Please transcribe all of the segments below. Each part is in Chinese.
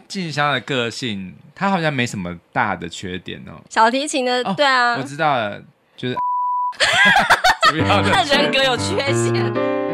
静香的个性，她好像没什么大的缺点哦。 小提琴的，对啊， 我知道了，就是主要的人格有缺陷。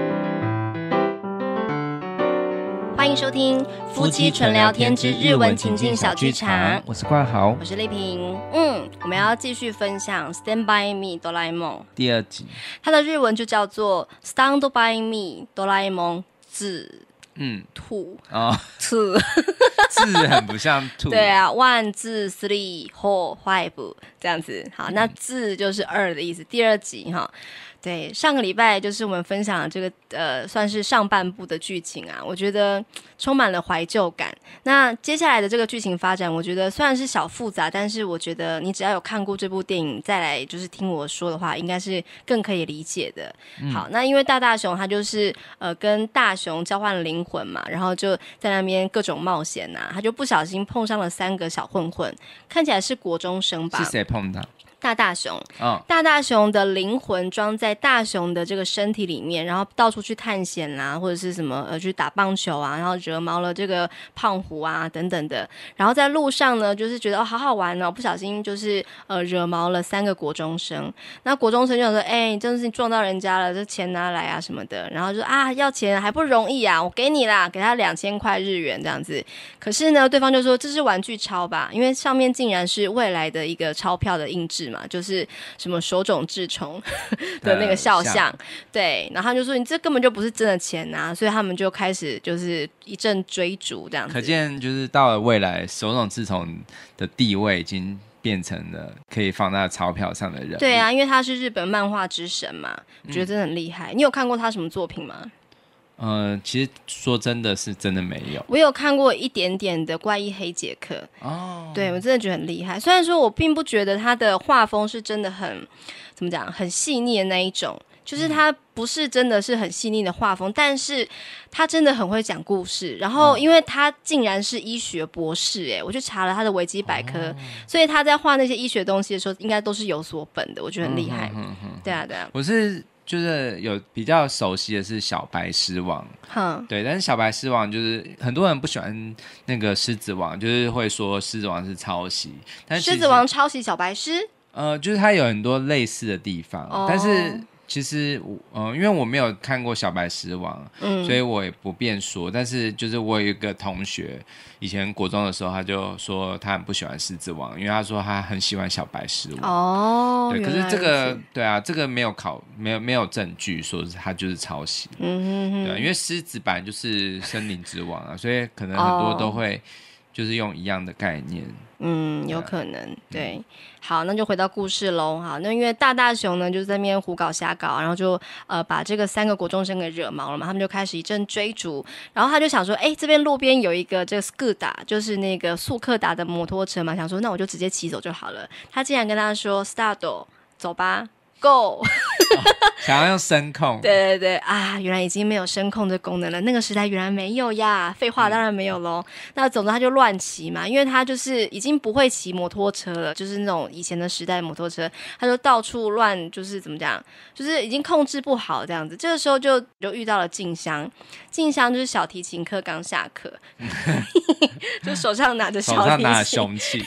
欢迎收听夫妻纯聊天之日文情境小剧场， 我是冠豪， 我是丽萍。我们要继续分享 Stand by me 哆啦 A 梦第二集， 它的日文就叫做 Stand by me 哆啦 A 梦字兔字很不像兔。 对啊 1 2 3 4 5这样子。好，那字就是2的意思。第二集哈。对，上个礼拜就是我们分享的这个算是上半部的剧情啊，我觉得充满了怀旧感。那接下来的这个剧情发展，我觉得虽然是小复杂，但是我觉得你只要有看过这部电影，再来就是听我说的话，应该是更可以理解的。好，那因为大雄他就是跟大雄交换了灵魂嘛，然后就在那边各种冒险啊，他就不小心碰上了3个小混混，看起来是国中生吧？ 是谁碰到？ 大雄，大雄的灵魂装在大雄的这个身体里面，然后到处去探险啦，或者是什么去打棒球啊，然后惹毛了这个胖虎啊等等的。然后在路上呢，就是觉得好好玩哦，不小心就是惹毛了3个国中生。那国中生就想说，你真的是撞到人家了，这钱拿来啊什么的。然后就要钱还不容易啊，我给你啦，给他2000块日元这样子。可是呢，对方就说这是玩具钞吧，因为上面竟然是未来的一个钞票的印制嘛。就是什么手冢治虫的那个肖像，对，然后他就说你这根本就不是真的钱啊，所以他们就开始就是一阵追逐这样子。 可见就是到了未来，手冢治虫的地位已经变成了可以放在钞票上的人。 对啊，因为他是日本漫画之神嘛，我觉得真的很厉害。你有看过他什么作品吗？ 其实说真的是真的没有， 我有看过一点点的怪异黑杰克对，我真的觉得很厉害。虽然说我并不觉得他的画风是真的很怎么讲很细腻的那一种，就是他不是真的是很细腻的画风，但是他真的很会讲故事。然后因为他竟然是医学博士我去查了他的维基百科所以他在画那些医学东西的时候应该都是有所本的，我觉得很厉害。对啊我是就是有比较熟悉的是小白狮王对，但是小白狮王就是很多人不喜欢那个狮子王，就是会说狮子王是抄袭，但是狮子王抄袭小白狮就是它有很多类似的地方但是其实因为我没有看过小白狮王所以我也不便说，但是就是我有一个同学以前国中的时候他就说他很不喜欢狮子王，因为他说他很喜欢小白狮王对，可是这个对啊，这个没有证据说他就是抄袭对啊，因为狮子本来就是森林之王啊，所以可能很多都会就是用一样的概念有可能对。好，那就回到故事咯。好，那因为大雄呢就在那边胡搞瞎搞，然后就把这个3个国中生给惹毛了嘛，他们就开始一阵追逐。然后他就想说这边路边有一个这个 Scooter 就是那个速克达的摩托车嘛，想说那我就直接骑走就好了。他竟然跟他说 Start 走吧 Go 想要用声控对原来已经没有声控的功能了，那个时代原来没有呀，废话当然没有咯那总之他就乱骑嘛，因为他就是已经不会骑摩托车了，就是那种以前的时代摩托车，他就到处乱，就是怎么讲，就是已经控制不好这样子。这个时候就遇到了静香就是小提琴课刚下课就手上拿着小提琴，手上拿着凶器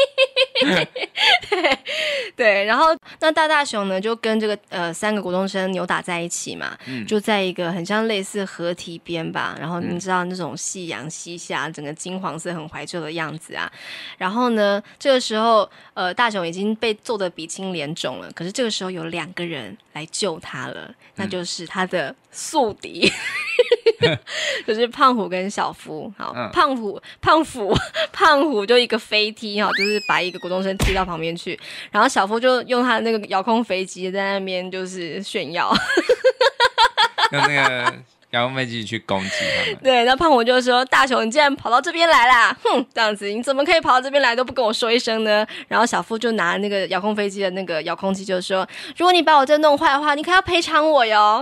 对，然后那大雄呢就跟这个3个国中生扭打在一起嘛就在一个很像类似河堤边吧，然后你知道那种夕阳西下，整个金黄色很怀旧的样子啊。然后呢这个时候大雄已经被揍得鼻青脸肿了，可是这个时候有2个人来救他了，那就是他的宿敌就是胖虎跟小夫。好，胖虎就一个飞踢就是把一个国中生踢到旁边去，然后小夫就用他的那个遥控飞机在那边就是炫耀用那个遥控飞机去攻击他们。 对，那胖虎就说大雄你竟然跑到这边来啦，这样子你怎么可以跑到这边来都不跟我说一声呢？然后小夫就拿那个遥控飞机的那个遥控器就说如果你把我这弄坏的话你可要赔偿我哟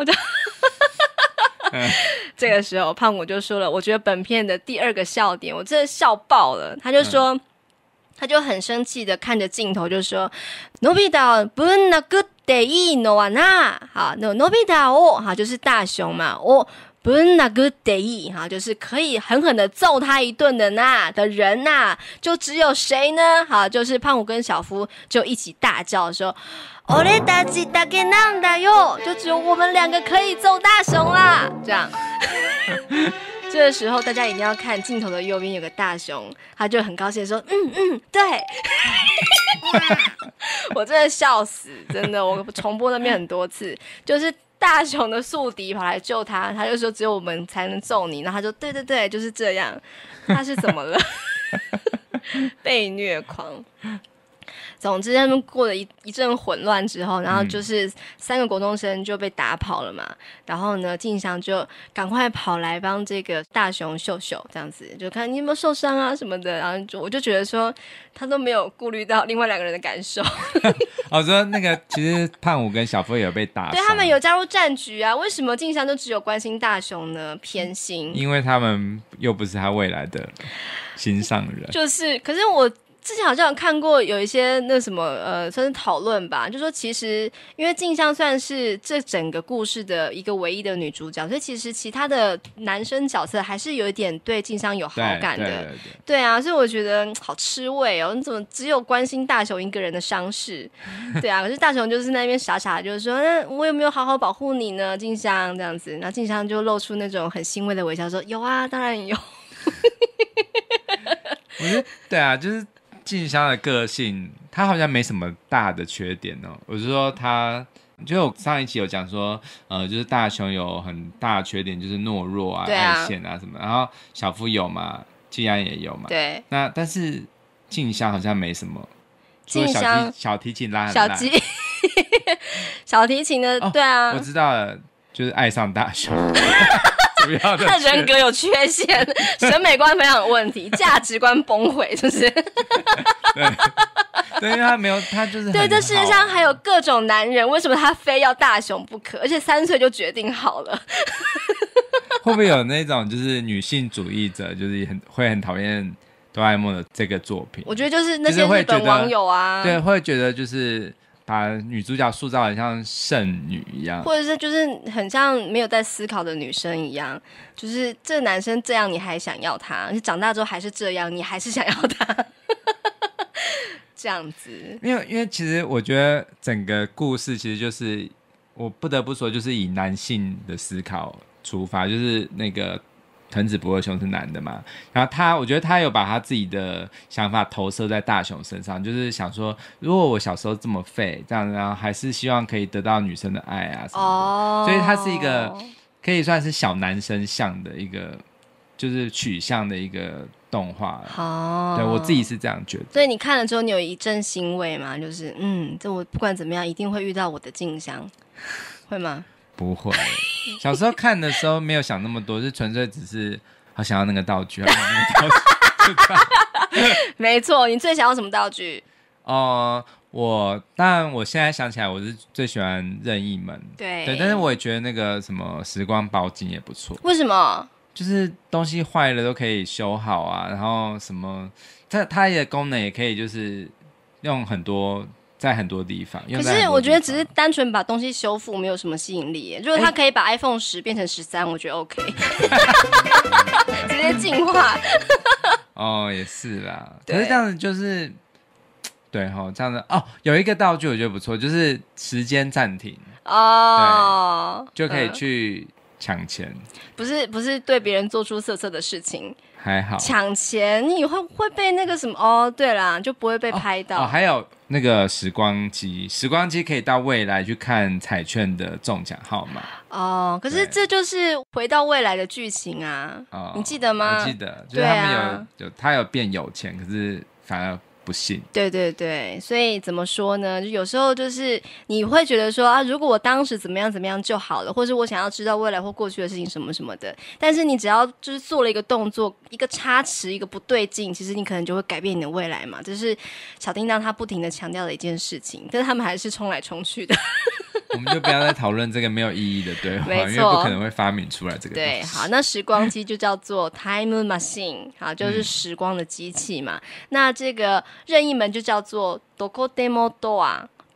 这个时候胖虎就说了我觉得本片的第2个笑点，我真的笑爆了。他就说他就很生气的看着镜头就说のび太ぶん殴っていいのはな好，のび太を好就是大雄嘛を不那个得哈，就是可以狠狠的揍他一顿的人就只有谁呢？好，就是胖虎跟小夫就一起大叫说俺たちだけなんだよ，就只有我们2个可以揍大熊啦，这样。这个时候大家一定要看镜头的右边有个大熊，他就很高兴地说对。我真的笑死，真的，我重播那边很多次，就是大熊的宿敌跑来救他，他就说只有我们才能揍你，然后他就对对对，就是这样。他是怎么了？被虐狂。总之他们过了一阵混乱之后，然后就是3个国中生就被打跑了嘛，然后呢静香就赶快跑来帮这个大熊秀秀，这样子就看你有没有受伤啊什么的，然后我就觉得说他都没有顾虑到另外2个人的感受。 我说那个其实胖虎跟小夫也有被打伤， 对，他们有加入战局啊，为什么静香就只有关心大熊呢？偏心， 因为他们又不是他未来的心上人。 就是可是我之前好像有看过有一些那什么算是讨论吧，就说其实因为静香算是这整个故事的一个唯一的女主角，所以其实其他的男生角色还是有一点对静香有好感的。对啊，所以我觉得好吃味哦，你怎么只有关心大雄一个人的伤势？对啊，可是大雄就是那边傻傻就是说那我有没有好好保护你呢静香，这样子，然后静香就露出那种很欣慰的微笑说有啊当然有。 我觉得对啊，就是静香的个性，她好像没什么大的缺点哦。我是说她，就上一期有讲说，就是大雄有很大的缺点，就是懦弱啊、爱现啊什么。然后小夫有嘛，季安也有嘛。 对。 那但是静香好像没什么。 静香小提琴拉很烂。 小提琴的、对啊， 我知道了，就是爱上大雄。 他的人格有缺陷，审美观非常有问题，价值观崩毁，是不是？ 对，因为他没有，他就是对，这世界上还有各种男人，为什么他非要大雄不可？而且3岁就决定好了。 会不会有那种就是女性主义者，就是会很讨厌哆啦 A 梦的这个作品？ 我觉得就是那些日本网友啊， 对，会觉得就是把女主角塑造很像圣女一样， 或者是就是很像没有在思考的女生一样，就是这个男生这样你还想要他，你长大之后还是这样，你还是想要他。这样子， 因为其实我觉得整个故事其实就是我不得不说，就是以男性的思考出发，就是那个藤子不二雄是男的嘛，然后我觉得他有把他自己的想法投射在大雄身上，就是想说，如果我小时候这么废，这样，然后还是希望可以得到女生的爱啊什么的，所以他是一个可以算是小男生向的一个，就是取向的一个动画。对，我自己是这样觉得。 所以你看了之后，你有一阵欣慰吗？就是这我不管怎么样，一定会遇到我的静香，会吗？ 不会，小时候看的时候没有想那么多，是纯粹只是好想要那个道具，好想要那个道具。 没错，你最想要什么道具？ 当然我现在想起来，我是最喜欢任意门。 对， 但是我也觉得那个什么时光包金也不错。 为什么？ 就是东西坏了都可以修好啊，然后什么，它的功能也可以就是用在很多地方。 可是我觉得只是单纯把东西修复没有什么吸引力。如果它可以把 iPhone 10变成13，我觉得 OK。直接进化。 也是啦。可是这样子就是对齁，这样子有一个道具我觉得不错，就是时间暂停。对，就可以去抢钱。不是对别人做出色色的事情。 还好抢钱你会被那个什么对啦，就不会被拍到。 还有那个时光机可以到未来去看彩券的中奖号码。 可是这就是回到未来的剧情啊。你记得吗？ 我记得，就是他们他有变有钱，可是反而不信。对对对，所以怎么说呢？就有时候就是你会觉得说如果我当时怎么样怎么样就好了，或是我想要知道未来或过去的事情什么什么的，但是你只要就是做了一个动作，一个差池，一个不对劲，其实你可能就会改变你的未来嘛。这是小叮当他不停的强调的一件事情，但是他们还是冲来冲去的。 我们就不要再讨论这个没有意义的对话，因为不可能会发明出来这个东西。 对，好，那时光机就叫做 Time Machine， 好，就是时光的机器嘛。那这个任意门就叫做 Dokodemo Door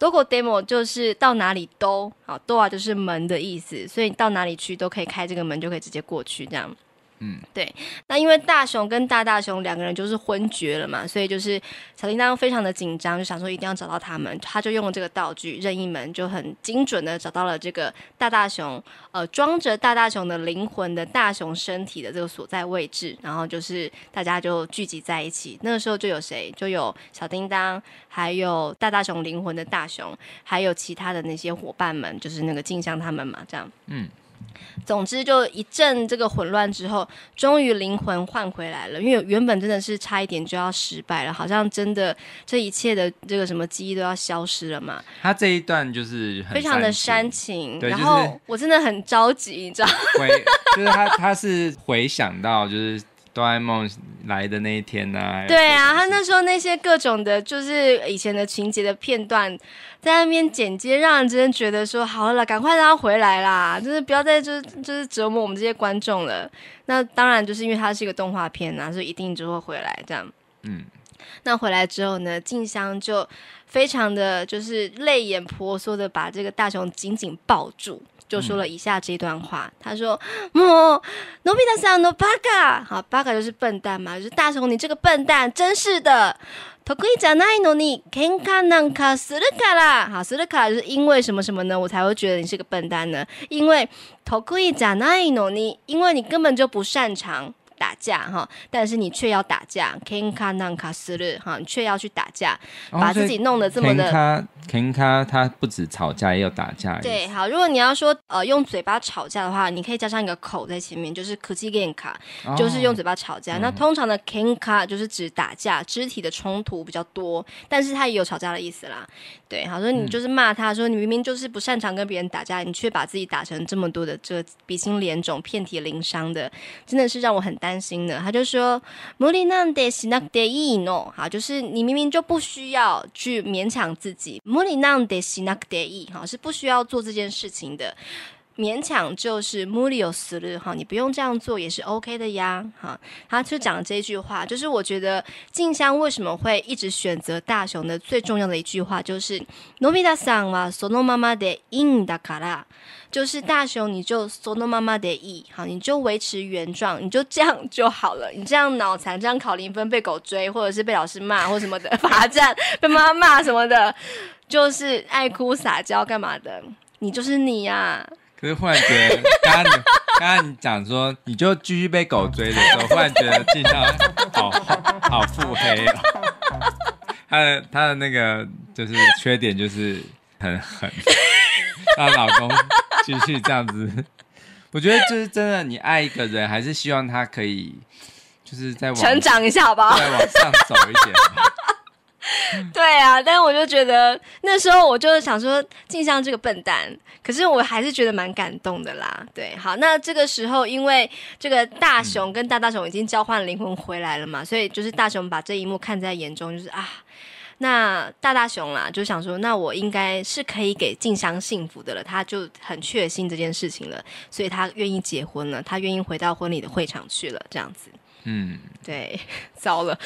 どこでも就是到哪里都，好，都啊就是门的意思，所以你到哪里去都可以开这个门，就可以直接过去这样。对，那因为大雄跟大雄两个人就是昏厥了嘛，所以就是小叮当非常的紧张，就想说一定要找到他们，他就用了这个道具任意门，就很精准的找到了这个大雄，装着大雄的灵魂的大雄身体的这个所在位置，然后就是大家就聚集在一起。那个时候就有谁？就有小叮当，还有大雄灵魂的大雄，还有其他的那些伙伴们，就是那个静香他们嘛，这样。总之就一阵这个混乱之后，终于灵魂换回来了，因为原本真的是差一点就要失败了，好像真的这一切的这个什么记忆都要消失了嘛。 他这一段就是很非常的煽情， 对， 然后我真的很着急，你知道就是他是回想到就是哆啦 A 梦来的那一天啊， 对啊，他那时候那些各种的就是以前的情节的片段在那边剪接，让人真的觉得说好了，赶快让他回来啦，就是不要再就是折磨我们这些观众了。那当然就是因为它是一个动画片啊，所以一定就会回来这样。那回来之后呢，静香就非常的就是泪眼婆娑的把这个大雄紧紧抱住，就说了以下这段话。他说：“もうのび太さんのバカ，好，バカ就是笨蛋嘛，就是大雄你这个笨蛋，真是的。得意じゃないのに喧嘩なんかするから，好，するから就是因为什么什么呢，我才会觉得你是个笨蛋呢？因为得意じゃないのに，因为你根本就不擅长。”打架哈，但是你却要打架，喧嘩なんかする哈，你却要去打架，把自己弄得这么的。 喧嘩它不止吵架，也有打架。 对，好，如果你要说用嘴巴吵架的话，你可以加上一个口在前面，就是口喧嘩，就是用嘴巴吵架。那通常的喧嘩就是指打架，肢体的冲突比较多，但是它也有吵架的意思啦。对，好，说你就是骂他说你明明就是不擅长跟别人打架，你却把自己打成这么多的这个鼻青脸肿、遍体鳞伤的，真的是让我很担心的。他就说無理なんてしなくていいの，好，就是你明明就不需要去勉强自己。無理なんてしなくていい，好，是不需要做这件事情的。勉强就是無理をする，你不用这样做也是 OK 的呀。他就讲这句话，就是我觉得静香为什么会一直选择大雄的最重要的一句话，就是のび太さんはそのままでいいんだから，就是大雄你就そのままでいい，好，你就维持原状，你就这样就好了。你这样脑残，这样考0分被狗追，或者是被老师骂或什么的，罚站被妈妈骂什么的，就是爱哭撒娇干嘛的，你就是你呀。 可是忽然觉得，刚刚你讲说你就继续被狗追的时候，忽然觉得静香好腹黑哦。她的那个就是缺点就是很狠，让老公继续这样子。我觉得就是真的，你爱一个人，还是希望他可以就是在成长一下，好不好？ 再往上走一点。 对啊，但是我就觉得那时候我就想说静香这个笨蛋，可是我还是觉得蛮感动的啦。对，好，那这个时候因为这个大雄跟大雄已经交换灵魂回来了嘛，所以就是大雄把这一幕看在眼中，就是那大雄啦就想说，那我应该是可以给静香幸福的了，他就很确信这件事情了，所以他愿意结婚了，他愿意回到婚礼的会场去了，这样子。对，糟了。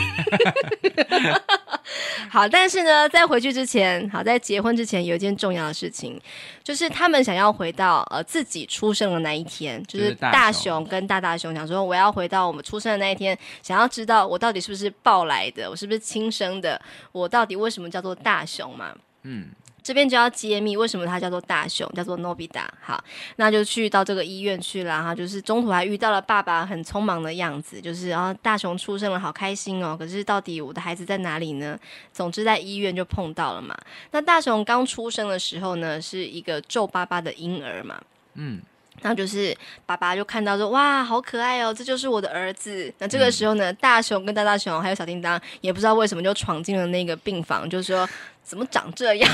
好，但是呢，在回去之前，好，在结婚之前，有一件重要的事情，就是他们想要回到自己出生的那一天，就是大雄跟大雄想说，我要回到我们出生的那一天，想要知道我到底是不是抱来的，我是不是亲生的，我到底为什么叫做大雄嘛？这边就要揭秘为什么他叫做大雄，叫做 Nobita。 好，那就去到这个医院去了，然后就是中途还遇到了爸爸很匆忙的样子，就是大雄出生了，好开心哦，可是到底我的孩子在哪里呢？总之在医院就碰到了嘛。那大雄刚出生的时候呢，是一个皱巴巴的婴儿嘛，然后就是爸爸就看到说，哇好可爱哦，这就是我的儿子。那这个时候呢，大雄跟大雄还有小叮当也不知道为什么就闯进了那个病房，就说怎么长这样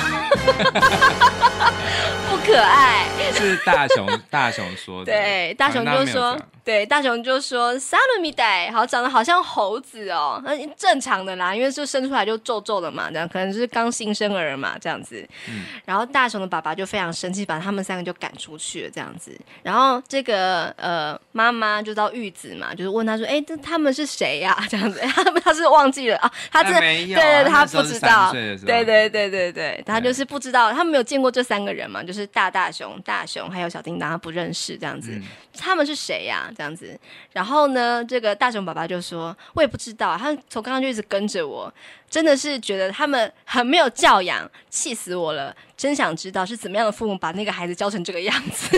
不可爱。 是大雄说的。 对，大雄就说，对，大雄就说サルみたい，好，长得好像猴子哦，那正常的啦，因为就生出来就皱皱的嘛，这样可能就是刚新生儿嘛，这样子。然后大雄的爸爸就非常生气，把他们3个就赶出去了，这样子。然后这个妈妈就到玉子嘛，就是问他说，这他们是谁呀？这样子，他是忘记了啊，他真的对，他不知道，对。 对对对对，他就是不知道，他们没有见过这3个人嘛，就是大熊还有小叮当，他不认识这样子，他们是谁呀？这样子，然后呢，这个大熊爸爸就说，我也不知道，他从刚刚就一直跟着我，真的是觉得他们很没有教养，气死我了，真想知道是怎么样的父母把那个孩子教成这个样子。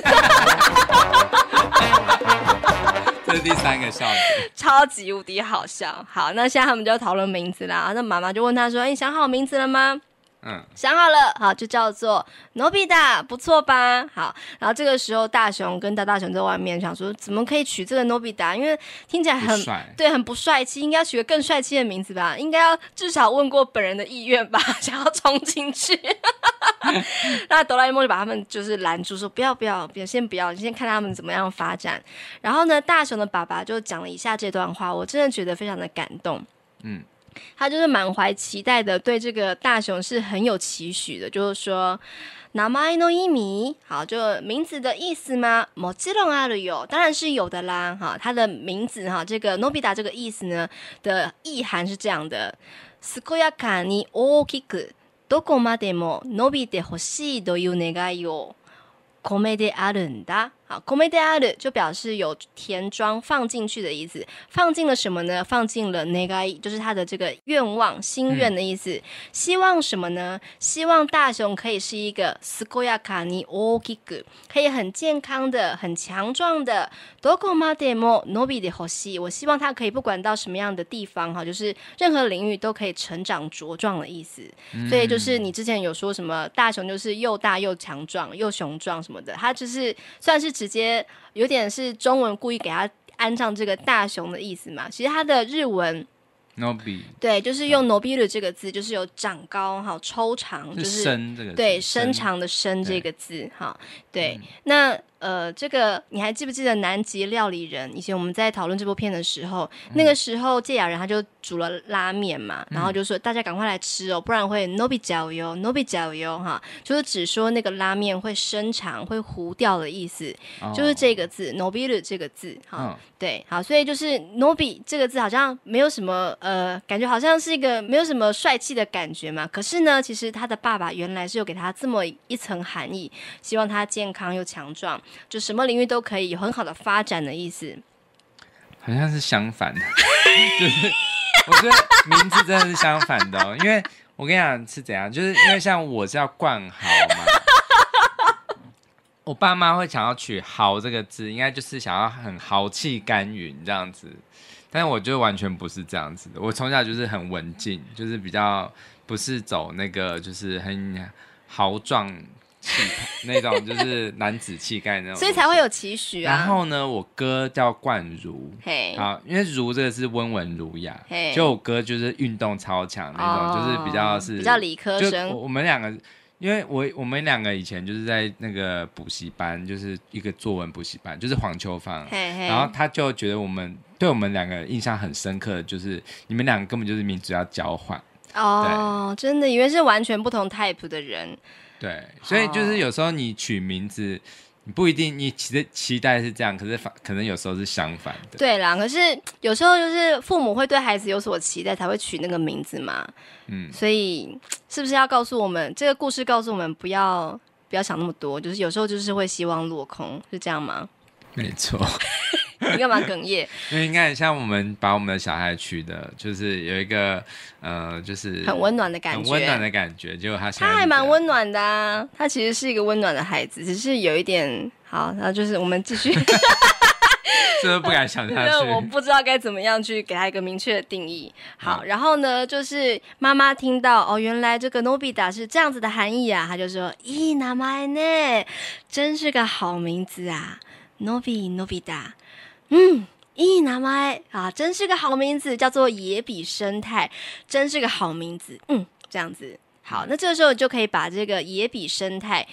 这是第3个笑点， 超级无敌好笑。好，那现在他们就要讨论名字啦。那妈妈就问他说：“你想好名字了吗？”想好了，好，就叫做 Nobita， 不错吧？好，然后这个时候大雄跟大熊在外面想说，怎么可以取这个 Nobita？ 因为听起来很对，很不帅气，应该要取个更帅气的名字吧？应该要至少问过本人的意愿吧，想要冲进去。那哆啦 A 梦就把他们就是拦住，说不要，先不要，你先看他们怎么样发展。然后呢，大雄的爸爸就讲了以下这段话，我真的觉得非常的感动。他就是满怀期待的，对这个大雄是很有期许的，就是说名前の意味，好，就名字的意思吗？もちろんあるよ，当然是有的啦。哈，他的名字哈，这个 Nobita 这个意思呢的意涵是这样的：健やかに大きく、どこまでも伸びてほしいという願いを込めてあるんだ。好，込めてある就表示有填装放进去的意思，放进了什么呢？放进了願い，就是他的这个愿望、心愿的意思。希望什么呢？希望大雄可以是一个健やかに大きく，可以很健康的、很强壮的。どこまでも伸びてほしい，我希望他可以不管到什么样的地方，哈，就是任何领域都可以成长茁壮的意思。所以就是你之前有说什么大雄就是又大又强壮又雄壮什么的，他就是算是直接有点是中文故意给他安上这个大雄的意思嘛，其实他的日文 Nobi 对，就是用 Nobiru 这个字，就是有长高哈、抽长，就是伸这个字， 对，伸长的伸这个字哈。对，那这个你还记不记得南极料理人？以前我们在讨论这部片的时候，那个时候芥雅人他就煮了拉面嘛，然后就说大家赶快来吃哦，不然会 Nobi 脚油 ，Nobi 脚油哈，就是只说那个拉面会伸长、会糊掉的意思，就是这个字 Nobiru 这个字哈。对，好，所以就是 Nobi 这个字好像没有什么感觉好像是一个没有什么帅气的感觉嘛。可是呢，其实他的爸爸原来是有给他这么一层含义，希望他健康又强壮，就什么领域都可以有很好的发展的意思。 好像是相反的，就是我觉得名字真的是相反的哦，因为我跟你讲是怎样，就是因为像我是要冠豪嘛。我爸妈会想要取豪这个字，应该就是想要很豪气干云这样子，但是我就完全不是这样子的。我从小就是很文静，就是比较不是走那个就是很豪壮气那种，就是男子气概那种， 所以才会有期许啊。 然后呢，我哥叫冠如，好，因为如这个是温文儒雅，就我哥就是运动超强那种，就是比较理科生。我们两个。因为我们两个以前就是在那个补习班，就是一个作文补习班，就是黄秋芳，然后他就觉得对我们两个印象很深刻的就是你们两个根本就是名字要交换哦，真的以为是完全不同 type 的人， 对，所以就是有时候你取名字。你不一定，你期待是这样，可是可能有时候是相反的。对啦，可是有时候就是父母会对孩子有所期待，才会取那个名字嘛。所以是不是要告诉我们这个故事告诉我们不要想那么多，就是有时候就是会希望落空，是这样吗？ 没错。 你干嘛哽咽？ 因为你看，像我们把我们的小孩取的，就是有一个就是很温暖的感觉， 很温暖的感觉。结果他还蛮温暖的啊，他其实是一个温暖的孩子，只是有一点好。然后就是我们继续， 是不是不敢想下去？ 我不知道该怎么样去给他一个明确的定义。好，然后呢，就是妈妈听到原来这个 Nobita 是这样子的含义啊，他就说：“咦，名前呢，真是个好名字啊 ，Nobita。”いい名前啊，真是个好名字，叫做野比生态，真是个好名字。这样子。好，那这个时候就可以把这个野比生态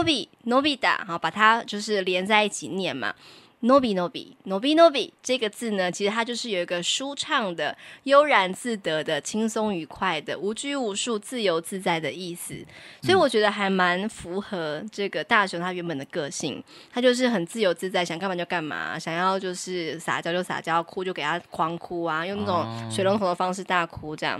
Nobita 好，把它就是连在一起念嘛。Nobi 这个字呢，其实它就是有一个舒畅的、悠然自得的、轻松愉快的、无拘无束、自由自在的意思。所以我觉得还蛮符合这个大雄他原本的个性，他就是很自由自在，想干嘛就干嘛，想要就是撒娇就撒娇，哭就给他狂哭啊，用那种水龙头的方式大哭这样。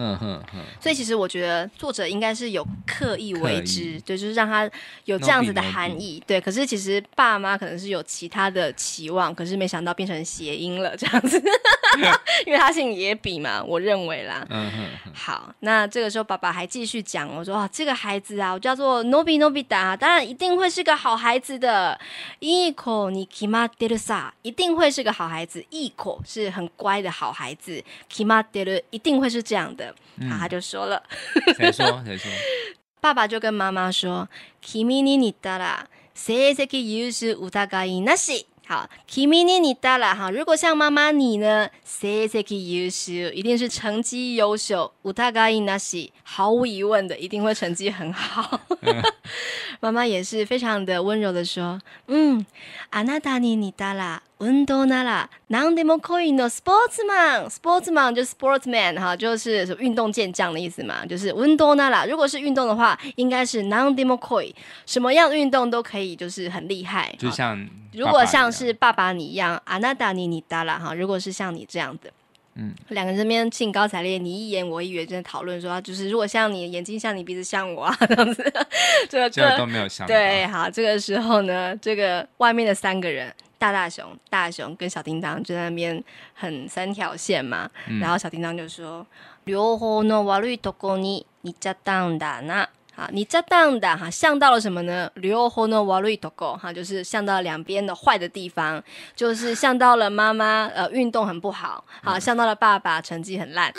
所以其实我觉得作者应该是有刻意为之，对，就是让他有这样子的含义，对。可是其实爸妈可能是有其他的期望，可是没想到变成谐音了这样子，因为他姓野比嘛，我认为啦。好，那这个时候爸爸还继续讲，我说这个孩子啊，我叫做 Nobi Nobita， 当然一定会是个好孩子的。いい子に決まってるさ，一定会是个好孩子。いい子是很乖的好孩子，決まってる一定会是这样的。好，他就说了。 谁说？ 爸爸就跟妈妈说，君に似たら成績優秀疑いなし。好，君に似たら哈，如果像妈妈你呢，成績優秀一定是成绩优秀，疑いなし毫无疑问的一定会成绩很好。妈妈也是非常的温柔的说，あなたに似たら運動なら何でも来いのスポーツマン， sportsman 就是 sportsman 哈，就是运动健将的意思嘛，就是運動なら，如果是运动的话，应该是何でも来い，什么样的运动都可以，就是很厉害。 就像如果像是爸爸你一样，あなたに似たら哈，如果是像你这样的。两个人这边兴高采烈，你一言我一语，真的讨论说，就是如果像你眼睛像你鼻子像我啊，这样子，这个都没有想到。 对，好，这个时候呢，这个外面的三个人，大熊跟小叮当就在那边很三条线嘛，然后小叮当就说，両方の悪いとこに似ちゃったんだな。好，你这当的哈，像到了什么呢？両方の悪いとこ哈，就是像到两边的坏的地方，就是像到了妈妈运动很不好，好，像到了爸爸成绩很烂。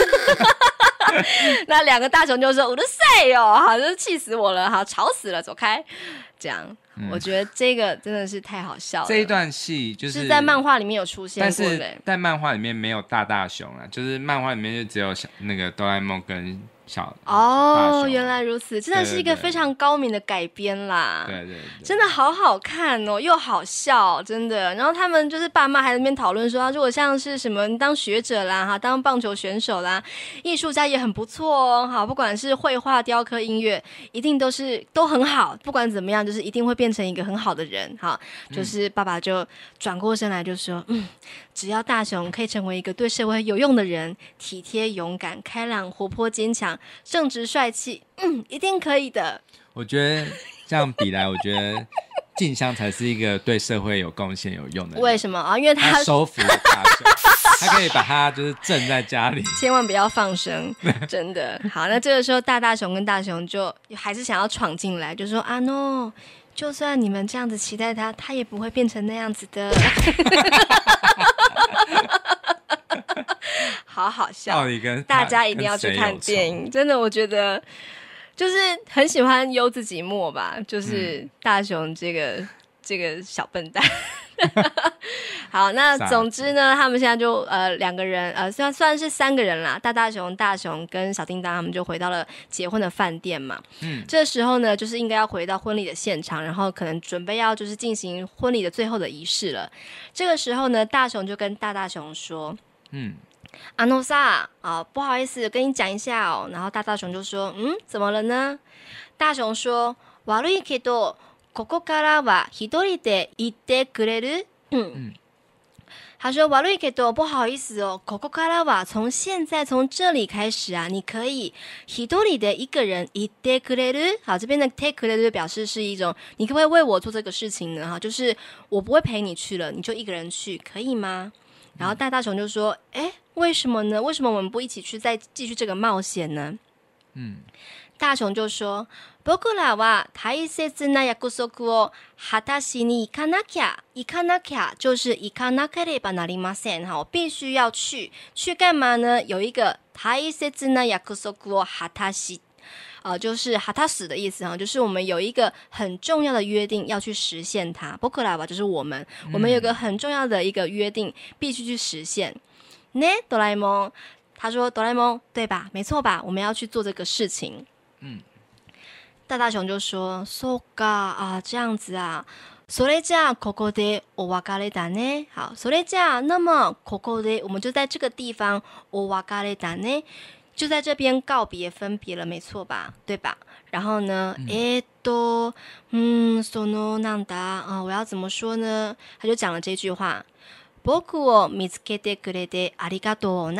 那两个大熊就说：“我的塞哦，好，就是气死我了，好，吵死了，走开。”这样，我觉得这个真的是太好笑了。 这一段戏就是在漫画里面有出现过， 但是在漫画里面没有大熊啊，就是漫画里面就只有那个哆啦 A 梦跟原来如此，真的是一个非常高明的改编啦。 对， 真的好好看哦，又好笑，真的。然后他们就是爸妈还在那边讨论说，如果像是什么当学者啦，哈，当棒球选手啦，艺术家也很不错哦，好，不管是绘画、雕刻、音乐，一定都很好。不管怎么样，就是一定会变成一个很好的人，哈。就是爸爸就转过身来就说，只要大雄可以成为一个对社会有用的人，体贴、勇敢、开朗、活泼、坚强。正直帅气，一定可以的。 我觉得这样比来，我觉得静香才是一个对社会有贡献、有用的人。 为什么啊？因为他收服了大雄，他可以把他就是镇在家里， 千万不要放生，真的。好，那这个时候大雄跟大雄就还是想要闯进来，就说啊 no， 就算你们这样子期待他，他也不会变成那样子的。好好笑，大家一定要去看电影。真的，我觉得就是很喜欢优自己墨吧，就是大雄这个小笨蛋。好，那总之呢，他们现在就两个人算是三个人啦，大雄跟小叮当他们就回到了结婚的饭店嘛。这时候呢，就是应该要回到婚礼的现场，然后可能准备要就是进行婚礼的最后的仪式了。这个时候呢，大雄就跟大雄说，阿诺萨不好意思，跟你讲一下哦。然后大雄就说，怎么了呢？大雄说，悪いけどここからは一人で行ってくれる？他说悪いけど不好意思哦，ここからは从现在从这里开始啊，你可以一人で一个人行ってくれる？好，这边的行ってくれる表示是一种你可不可以为我做这个事情呢？哈，就是我不会陪你去了，你就一个人去，可以吗？然后大雄就说，为什么呢？为什么我们不一起去再继续这个冒险呢？大雄就说，僕らは大切な約束を果たしに行かなきゃ，行かなきゃ就是行かなければなりません。我必须要去干嘛呢？有一个大切な約束を果たし。就是果たす的意思哈，就是我们有一个很重要的约定要去实现它。僕らは就是我们有个很重要的一个约定必须去实现。呢，哆啦 A 梦，他说哆啦 A 梦对吧？没错吧？我们要去做这个事情。大雄就说そうか这样子啊。それじゃあここでお別れだね。好，それじゃあ那么ここで我们就在这个地方お別れだね。就在这边告别分别了，没错吧？对吧？然后呢，そのなんだ我要怎么说呢？他就讲了这句话：僕を見つけてくれてありがとうな。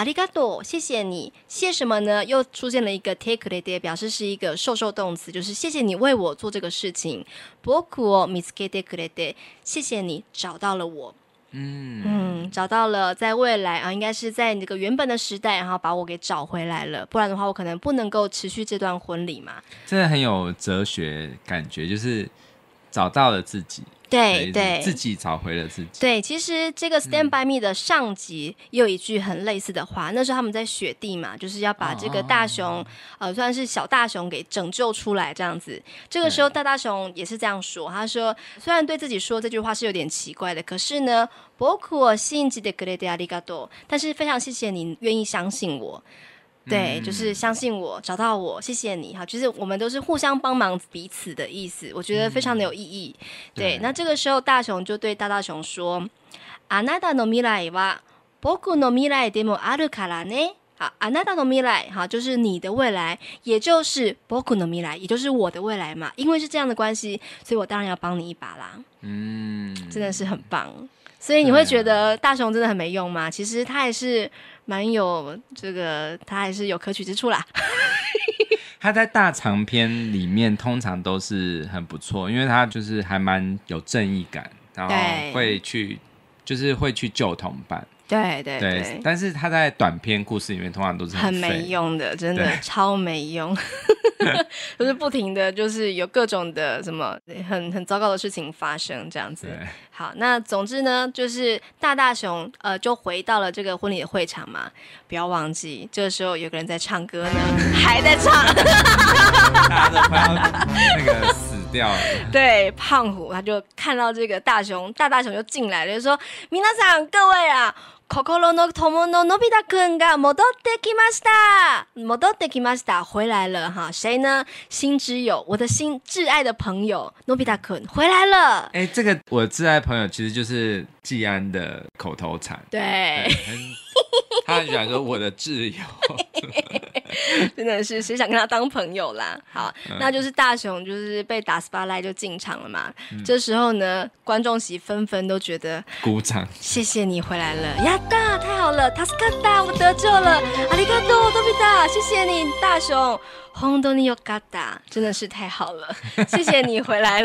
ありがとう，谢谢你。谢什么呢？又出现了一个てくれて，表示是一个受动词，就是谢谢你为我做这个事情。僕を見つけてくれて，谢谢你找到了我。找到了，在未来啊，应该是在那个原本的时代，然后把我给找回来了，不然的话，我可能不能够持续这段婚礼嘛。 真的很有哲学感觉，就是找到了自己。 对， 自己找回了自己。 对，其实这个 Stand By Me 的上集也有一句很类似的话，那时候他们在雪地嘛，就是要把这个大熊，算是小大熊给拯救出来这样子。这个时候大熊也是这样说，他说虽然对自己说这句话是有点奇怪的，可是呢，僕を信じてくれてありがとう，但是非常谢谢你愿意相信我。对，就是相信我，找到我，谢谢你。好，就是我们都是互相帮忙彼此的意思，我觉得非常的有意义。对，那这个时候大熊就对大熊说：“あなたの未来は僕の未来でもあるからね。”好，あなたの未来，好，就是你的未来，也就是僕の未来，也就是我的未来嘛。因为是这样的关系，所以我当然要帮你一把啦。真的是很棒。所以你会觉得大熊真的很没用吗？其实他还是蛮有这个，他还是有可取之处啦。 他在大长篇里面通常都是很不错，因为他就是还蛮有正义感，然后会去就是会去救同伴。对，但是他在短篇故事里面通常都是很没用的，真的超没用。就是不停的就是有各种的什么很糟糕的事情发生这样子。好，那总之呢，就是大熊就回到了这个婚礼的会场嘛，不要忘记这个时候有个人在唱歌呢，还在唱。 大家都快要那个死掉了。 对，胖虎他就看到这个大熊就进来了，就说：“皆さん各位啊。”心の友ののび太くんが戻ってきました，回来了哈。谁呢？新之友，我的挚爱的朋友のび太くん回来了。 这个我的挚爱朋友其实就是季安的口头禅。 对， 他很喜欢说我的挚友。 真的是谁想跟他当朋友啦？好，那就是大熊就是被打 spotlight 就进场了嘛。这时候呢，观众席纷纷都觉得鼓掌， 谢谢你回来了，呀哒，太好了，助かった，我得救了，ありがとう，のび太，谢谢你，大熊，本当によかった，真的是太好了，谢谢你回来了。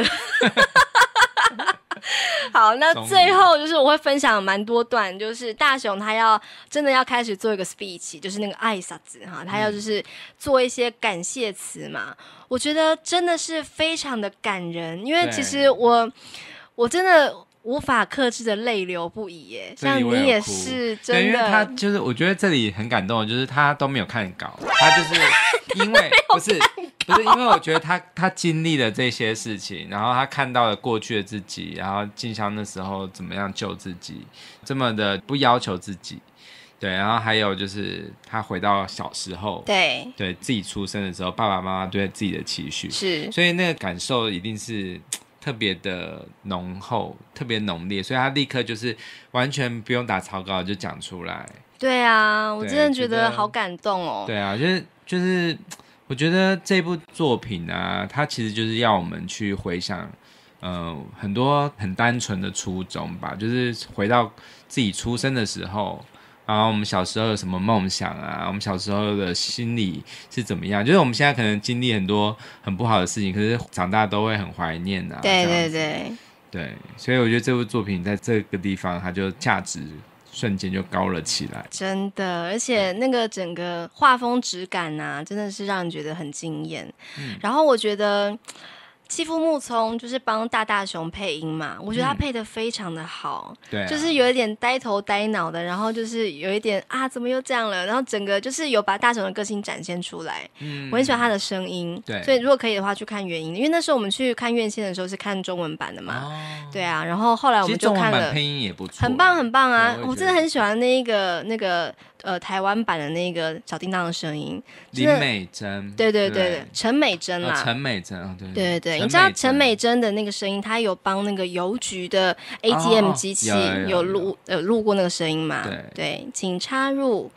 好，那最后就是我会分享蛮多段，就是大熊他真的要开始做一个 speech， 就是那个挨拶哈，他要就是做一些感谢词嘛。我觉得真的是非常的感人，因为其实我真的无法克制的泪流不已耶，像你也是真的。 对，因为他就是我觉得这里很感动的，就是他都没有看稿，他就是因为不是因为我觉得他经历了这些事情，然后他看到了过去的自己，然后静香那时候怎么样救自己，这么的不要求自己。对，然后还有就是他回到小时候，对自己出生的时候，爸爸妈妈对自己的期许， 是， 所以那个感受一定是特别的浓厚，特别浓烈，所以他立刻就是完全不用打草稿就讲出来。 对啊，我真的觉得好感动哦。 对啊，就是我觉得这部作品啊，它其实就是要我们去回想很多很单纯的初衷吧，就是回到自己出生的时候，然后我们小时候有什么梦想啊，我们小时候的心理是怎么样，就是我们现在可能经历很多很不好的事情，可是长大都会很怀念啊。对，所以我觉得这部作品在这个地方它就价值瞬間就高了起来， 真的，而且那个整个画风质感啊，真的是让人觉得很惊艳。然后我觉得欺负木聪就是帮大熊配音嘛，我觉得他配得非常的好，对，就是有一点呆头呆脑的，然后就是有一点怎么又这样了，然后整个就是有把大熊的个性展现出来。我很喜欢他的声音，对，所以如果可以的话去看原音，因为那时候我们去看院线的时候是看中文版的嘛，对啊，然后后来我们就看了， 其实中文版配音也不错， 很棒很棒啊，我真的很喜欢那个台湾版的那个小叮当的声音， 林美珍， 对，陈美珍啦， 陈美珍， 对，你知道陈美珍的那个声音，她有帮那个邮局的 ATM 机器有录过那个声音嘛？对，请插入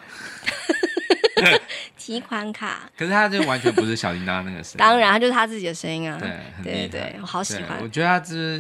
提款卡。 可是他就完全不是小叮当那个声音， 当然，他就是他自己的声音啊。 对， 我好喜欢。 我觉得他就是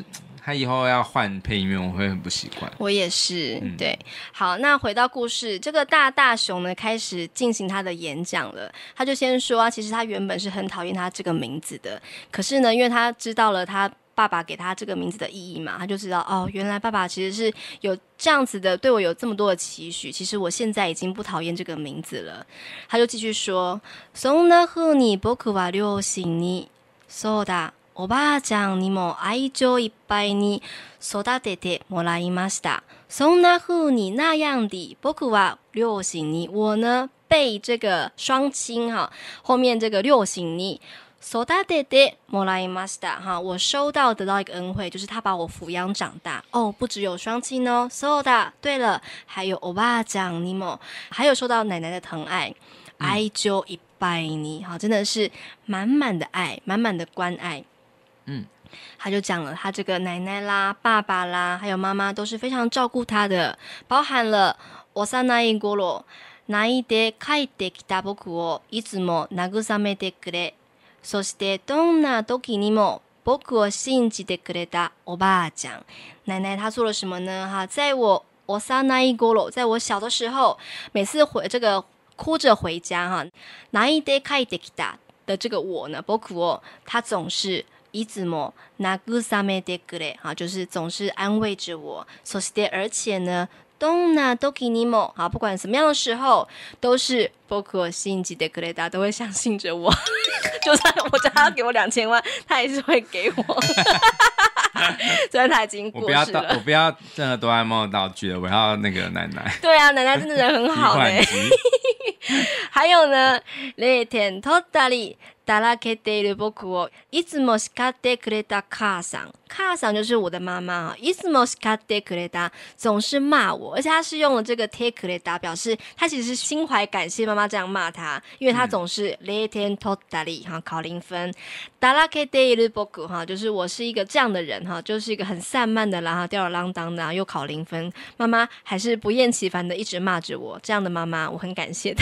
他以后要换配音员，我会很不习惯。 我也是，对。好，那回到故事，这个大雄呢开始进行他的演讲了。他就先说其实他原本是很讨厌他这个名字的，可是呢，因为他知道了他爸爸给他这个名字的意义嘛，他就知道原来爸爸其实是有这样子的，对我有这么多的期許。其实我现在已经不討厭这个名字了。他就继续说，そんな風に僕は両親に、そうだ、おばあちゃんにも愛情いっぱいに育ててもらいました。そんな風に那样的僕は両親に，我呢被这个双亲后面这个両親に育ててもらいました我收到得到一个恩惠，就是他把我抚养长大。不只有双亲哦，そうだ，对了，还有おばあちゃんにも，还有受到奶奶的疼爱，愛情いっぱいに真的是满满的爱，满满的关爱。他就讲了他这个奶奶啦、爸爸啦还有妈妈都是非常照顾他的，包含了幼い頃泣いて帰ってきた僕をいつも慰めてくれ、そしてどんな時にも僕を信じてくれたおばあちゃん。奶奶她做了什么呢？在我幼い頃，在我小的时候，每次这个哭着回家泣いて帰ってきた的这个我呢，僕を他总是いつも慰めてくれ就是总是安慰着我。そして而且呢，どんな時にも不管什么样的时候，都是僕を信じてくれた，都会相信着我。就算我叫他给我2000万，他还是会给我。虽然他已经过世了。 我不要任何哆啦 A 梦的道具了，我要那个奶奶。 对啊，奶奶真的人很好还有呢0点取ったりだらけている僕をいつも叱ってくれた母さん。母さん就是我的妈妈いつも叱ってくれた，总是骂我，而且他是用了这个てくれた，表示他其实是心怀感谢妈妈这样骂他，因为他总是0点取ったり考0分，だらけている僕就是我是一个这样的人就是一个很散漫的啦，吊儿郎当的又考0分，妈妈还是不厌其烦的一直骂着我，这样的妈妈我很感谢她。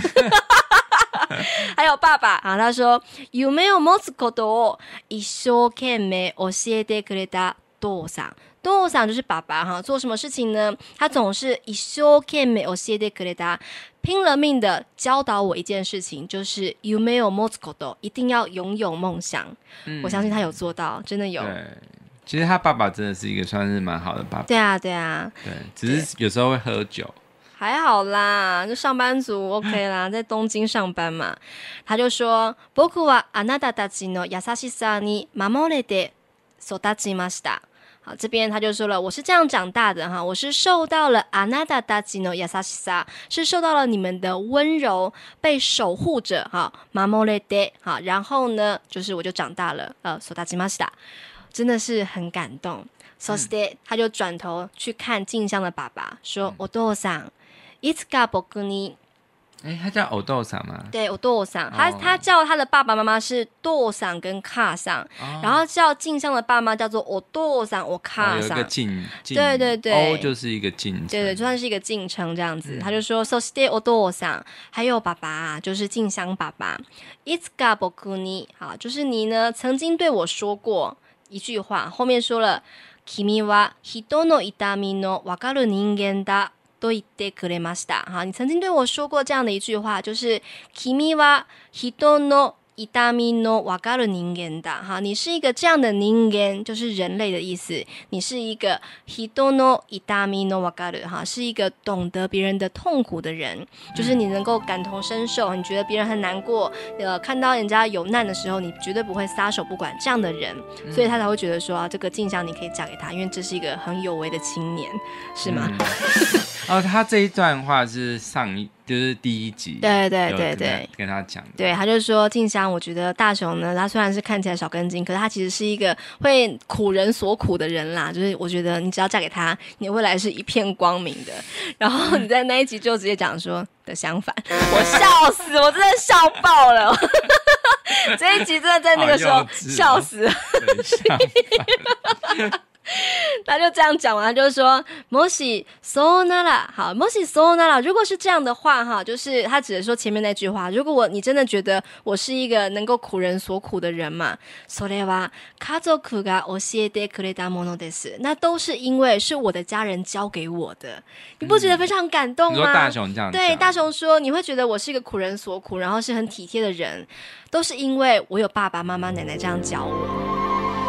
还有爸爸他说夢を持つことを一生懸命教えてくれた父さん。父さん就是爸爸做什么事情呢？他总是一生懸命教えてくれた，拼了命的教导我一件事情，就是夢を持つこと，一定要拥有梦想。我相信他有做到，真的有。 对，其实他爸爸真的是一个算是蛮好的爸爸。 对啊， 对，只是有时候会喝酒。 还好啦，就上班族 OK 啦，在东京上班嘛。他就说僕はあなたたちの優しさに守れて育ちました。好，这边他就说了，我是这样长大的我是受到了あなたたちの優しさ，是受到了你们的温柔，被守护着守れて然后呢，就是我就长大了育ちました，真的是很感动。そして他就转头去看静香的爸爸，说お父さんいつか僕に他叫お父さん吗？ 对，お父さん，他叫他的爸爸妈妈是父さん跟母さん，然後叫静香的爸媽叫做お父さん、お母さん， 有一个敬， 对对对， 就是一个敬称， 对对，就算是一个敬称这样子。他就说そしてお父さん，还有爸爸就是静香爸爸，いつか僕に，就是你呢曾经对我说过一句话，后面说了君は人の痛みのわかる人間だと言ってくれました你曾经对我说过这样的一句话，就是君は人の痛みのわかる人間だ你是一个这样的人間，就是人类的意思。你是一个人の痛みのわかる是一个懂得别人的痛苦的人，就是你能够感同身受，你觉得别人很难过看到人家有难的时候，你绝对不会撒手不管这样的人，所以他才会觉得说这个静香你可以嫁给他，因为这是一个很有为的青年，是吗？ 他这一段话是就是第一集， 对对对对， 跟他讲的。 对，他就说静香，我觉得大雄呢，他虽然是看起来少根筋，可是他其实是一个会苦人所苦的人啦。就是我觉得你只要嫁给他，你未来是一片光明的。然后你在那一集就直接讲说的相反，我笑死，我真的笑爆了。这一集真的在那个时候笑死了。 他就这样讲完，他就说もしそうなら，好，もしそうなら，如果是这样的话哈，就是他只是说前面那句话，如果你真的觉得我是一个能够苦人所苦的人嘛，それは家族が教えてくれたものです，那都是因为是我的家人教给我的，你不觉得非常感动吗？ 你说大雄这样讲， 对，大雄说你会觉得我是一个苦人所苦，然后是很体贴的人，都是因为我有爸爸妈妈奶奶这样教我。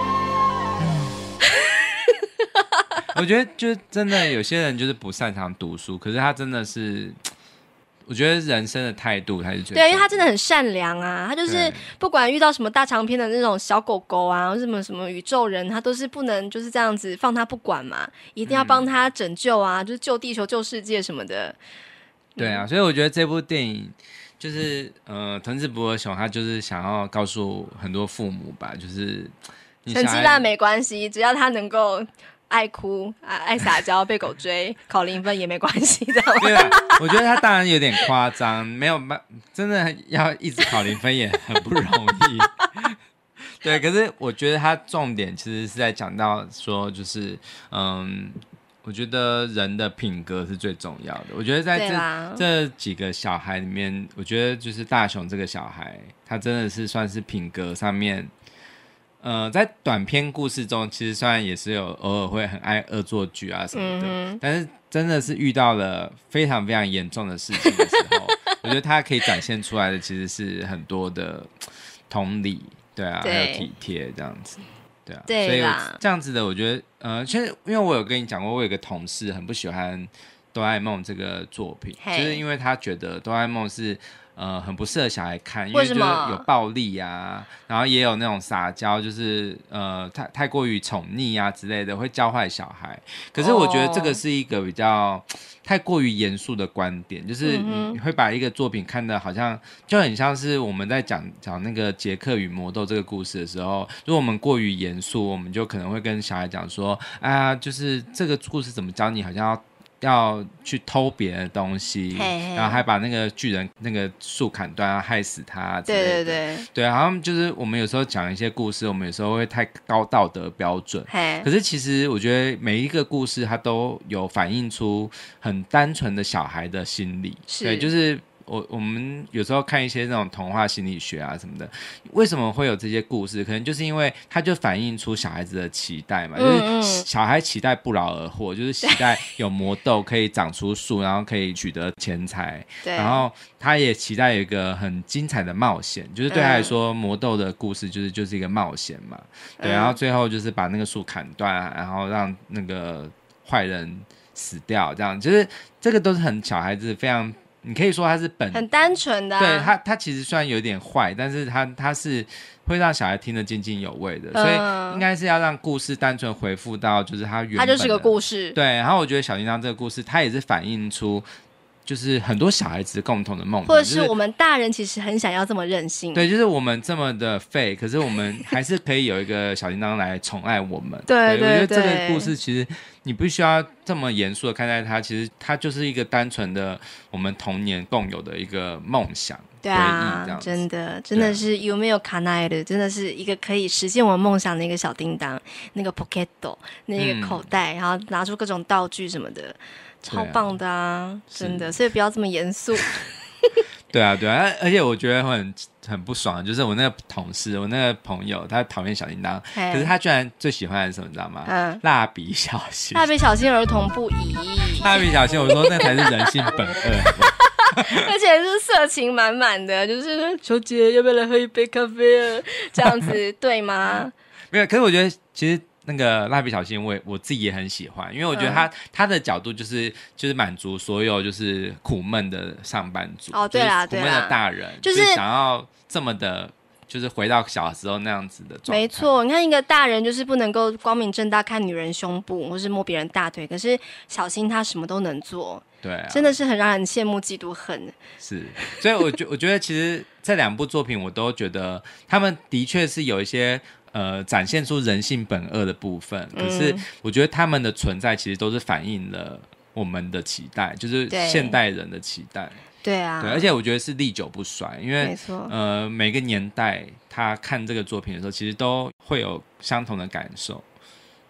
我觉得就真的有些人就是不擅长读书，可是他真的是，我觉得人生的态度才是最重要的。 对，因为他真的很善良啊，他就是不管遇到什么大长篇的那种小狗狗啊，什么宇宙人，他都是不能就是这样子放他不管嘛，一定要帮他拯救啊，就是救地球、救世界什么的。 对啊，所以我觉得这部电影就是藤子不二雄他就是想要告诉很多父母吧，就是成绩烂没关系，只要他能够爱哭、爱撒娇、被狗追，考0分也没关系，知道吗？ 对啊，我觉得他当然有点夸张，没有真的要一直考0分也很不容易。对，可是我觉得他重点其实是在讲到说，就是我觉得人的品格是最重要的。我觉得在这几个小孩里面，我觉得就是大雄这个小孩，他真的是算是品格上面。在短篇故事中，其实虽然也是有偶尔会很爱恶作剧啊什么的，但是真的是遇到了非常非常严重的事情的时候，我觉得他可以展现出来的其实是很多的同理，对啊，还有体贴这样子，对啊， 对， 所以这样子的，我觉得其实因为我有跟你讲过，我有一个同事很不喜欢哆啦 A 梦这个作品，就是因为他觉得哆啦 A 梦是。很不适合小孩看，因为就是有暴力啊，然后也有那种撒娇，就是太过于宠溺啊之类的，会教坏小孩。可是我觉得这个是一个比较太过于严肃的观点，就是你会把一个作品看得好像就很像是我们在讲那个杰克与魔豆这个故事的时候，如果我们过于严肃，我们就可能会跟小孩讲说，就是这个故事怎么教你，好像要去偷别人的东西，然后还把那个巨人那个树砍断，害死他之类的。对，好像就是我们有时候讲一些故事，我们有时候会太高道德标准。可是其实我觉得每一个故事它都有反映出很单纯的小孩的心理。对，就是我们有时候看一些那种童话心理学啊什么的，为什么会有这些故事？可能就是因为它就反映出小孩子的期待嘛，就是小孩期待不劳而获，就是期待有魔豆可以长出树，然后可以取得钱财，然后他也期待有一个很精彩的冒险，就是对他来说，魔豆的故事就是一个冒险嘛，对，然后最后就是把那个树砍断，然后让那个坏人死掉，这样就是这个都是很小孩子非常。你可以说他是很单纯的， 对他其实虽然有点坏，但是他是会让小孩听得津津有味的，所以应该是要让故事单纯回复到就是他原本的，他就是个故事。对， 然后我觉得小叮当这个故事，它也是反映出就是很多小孩子共同的梦想， 或者是我们大人其实很想要这么任性。 对，就是我们这么的废，可是我们还是可以有一个小叮当来宠爱我们。 对， 我觉得这个故事其实你不需要这么严肃的看待它，其实它就是一个单纯的我们童年共有的一个梦想。对啊， 真的是有没有卡奈的，真的是一个可以实现我梦想的一个小叮当，那个 pocket 那个口袋，然后拿出各种道具什么的，超棒的啊，真的，所以不要这么严肃。 对啊，而且我觉得很不爽，就是我那个同事，我那个朋友，他讨厌小叮当，可是他居然最喜欢的是什么，你知道吗？蜡笔小新。蜡笔小新儿童不宜。 蜡笔小新，我说那才是人性本恶。 而且是色情满满的，就是小姐要不要来喝一杯咖啡啊？这样子对吗？ 没有，可是我觉得其实那个蜡笔小新我自己也很喜欢，因为我觉得他的角度就是满足所有就是苦闷的上班族， 对啦， 苦闷的大人，就是想要这么的。就是回到小时候那样子的状态。 没错，你看一个大人就是不能够光明正大看女人胸部或是摸别人大腿，可是小新他什么都能做。 对、啊， 真的是很让人羡慕嫉妒恨。 是，所以我觉得其实这两部作品我都觉得他们的确是有一些展现出人性本恶的部分，可是我觉得他们的存在其实都是反映了我们的期待，就是现代人的期待。 对啊， 对，而且我觉得是历久不衰，因为没错， 每个年代他看这个作品的时候，其实都会有相同的感受。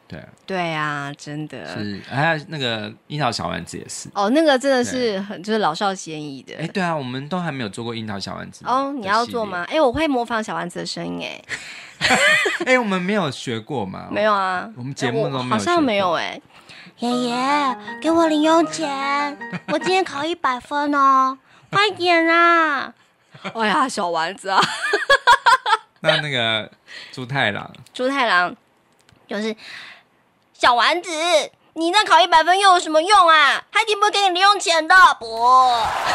对啊，真的是，还有那个樱桃小丸子也是哦，那个真的是就是老少咸宜的。 对啊，我们都还没有做过樱桃小丸子哦，你要做吗？我会模仿小丸子的声音我们没有学过吗？ 没有啊， 我们节目都没有学过， 好像没有爷爷，给我零用钱，我今天考100分哦，快点啊！ 哎呀，小丸子啊！ 那个猪太郎就是小丸子，你那考100分又有什么用啊？他一定不会给你零用钱的，不。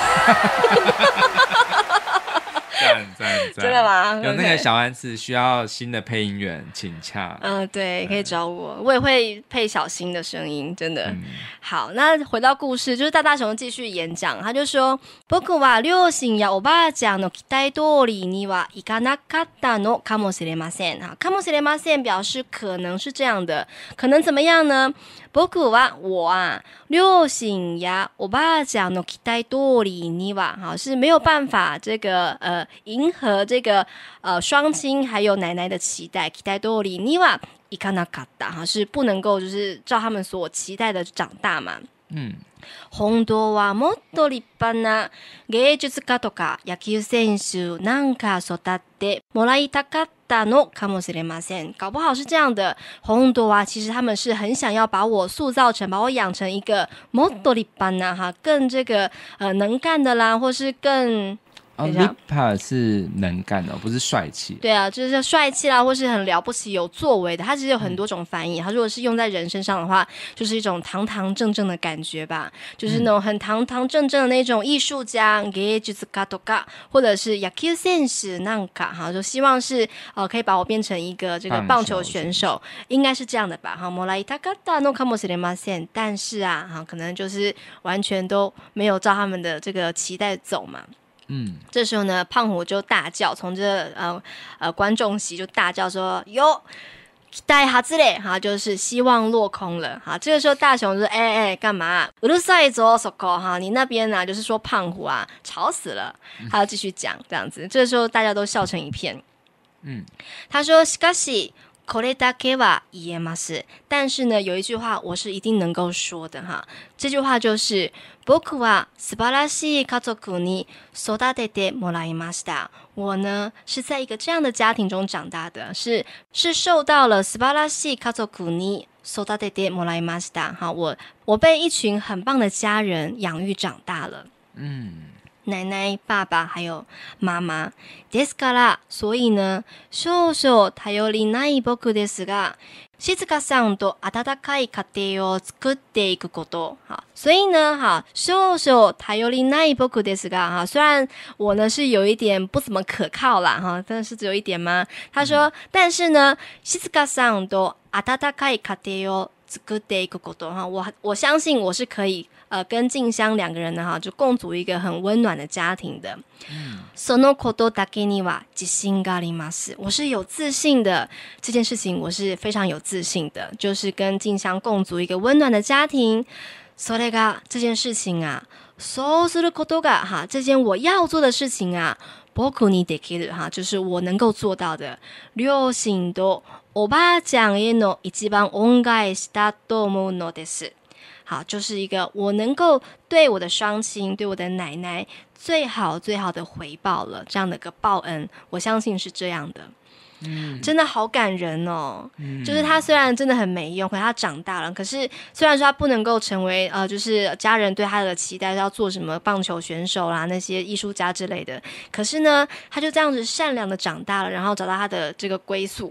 赞， 真的吗？ 有那个小丸子需要新的配音员，请洽。 对，可以找我也会配小新的声音，真的。好，那回到故事，就是大雄继续演讲，他就说：僕は両親やおばあちゃんの期待通りにはいかなかったのかもしれません。かもしれません表示可能是这样的，可能怎么样呢？僕は我両親やおばあちゃんの期待通りには是没有办法这个迎合这个双亲还有奶奶的期待，期待通りにはいかなかった是不能够就是照他们所期待的长大嘛。本当はもっと立派な芸術家とか野球選手なんか育ってもらいたかったのかもしれません。搞不好是这样的，本当は其实他们是很想要把我塑造成，把我养成一个もっと立派な更这个能干的啦，或是更。 立派是能干的，不是帅气。 对啊，就是帅气啦，或是很了不起、有作为的。它其实有很多种翻译。它如果是用在人身上的话，就是一种堂堂正正的感觉吧，就是那种很堂堂正正的那种艺术家，或者是野球選手なんか哈，就希望是可以把我变成一个这个棒球选手，应该是这样的吧哈。もらいたかったのかもしれません。但是可能就是完全都没有照他们的这个期待走嘛。这时候呢，胖虎就大叫，从这观众席就大叫说：“哟，期待哈之类哈，就是希望落空了哈。”这个时候大雄就说：“干嘛？うるさいぞそこ哈，你那边就是说胖虎吵死了。”他要继续讲这样子。这个时候大家都笑成一片。他说：“しかし。”これだけは言えます。但是呢，有一句话我是一定能够说的哈。这句话就是僕は素晴らしい家族に育ててもらいました。我呢是在一个这样的家庭中长大的，是受到了素晴らしい家族に育ててもらいました。哈，我被一群很棒的家人养育长大了。奶奶、爸爸还有妈妈。ですから、所以呢、少々頼りない僕ですが、静香さんと温かい家庭を作っていくこと。好，所以呢，少々頼りない僕ですが，虽然我呢是有一点不怎么可靠啦，但是只有一点吗？他说，但是呢、静香さんと温かい家庭を作っていくこと。我相信我是可以。跟静香两个人呢，就共组一个很温暖的家庭的。そのことだけには自信があります。我是有自信的，这件事情我是非常有自信的，就是跟静香共组一个温暖的家庭。それが这件事情そうすることが这件我要做的事情僕にできる就是我能够做到的。両親とおばあちゃんへの一番恩返しだと思うのです。好，就是一个我能够对我的双亲、对我的奶奶最好的回报了，这样的一个报恩，我相信是这样的。真的好感人哦。就是他虽然真的很没用，可是他长大了。可是虽然说他不能够成为就是家人对他的期待要做什么棒球选手啦、那些艺术家之类的，可是呢，他就这样子善良的长大了，然后找到他的这个归宿，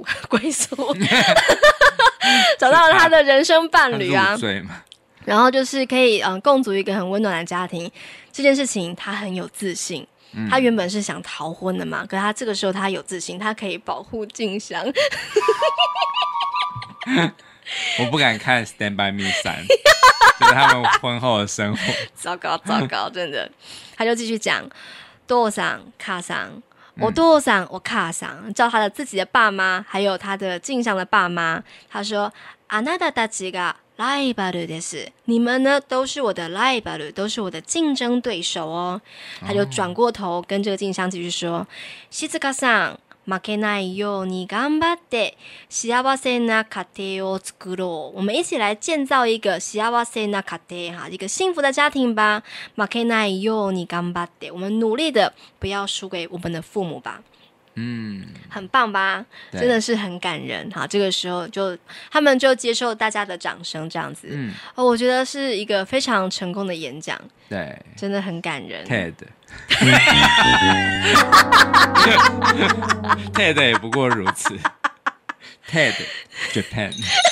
找到了他的人生伴侣然后就是可以共组一个很温暖的家庭，这件事情他很有自信。他原本是想逃婚的嘛，可是他这个时候他有自信，他可以保护静香。 我不敢看《Stand by Me 3》，就是他们婚后的生活。 糟糕，真的。他就继续讲，父さん、母さん。我父さん、我母さん，叫他的自己的爸妈，还有他的静香的爸妈。他说，あなたたちがライバルです。你们呢都是我的ライバル，都是我的竞争对手哦。他就转过头跟这个静香继续说，静香さん、 負けないように頑張って幸せな家庭を作ろう。我们一起来建造一个幸せな家庭哈，一个幸福的家庭吧。負けないように頑張って，我们努力的不要输给我们的父母吧。很棒吧？真的是很感人哈。这个时候他们就接受大家的掌声，这样子。我觉得是一个非常成功的演讲， 对， 真的很感人。 TED 也不过如此。TED Japan